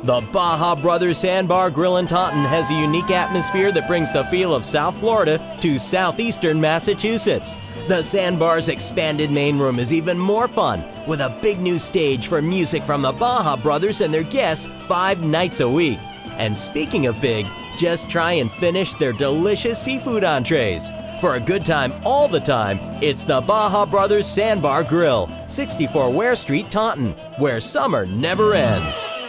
The Baja Brothers Sandbar Grill in Taunton has a unique atmosphere that brings the feel of South Florida to southeastern Massachusetts. The Sandbar's expanded main room is even more fun, with a big new stage for music from the Baja Brothers and their guests 5 nights a week. And speaking of big, just try and finish their delicious seafood entrees. For a good time all the time, it's the Baja Brothers Sandbar Grill, 64 Ware Street, Taunton, where summer never ends.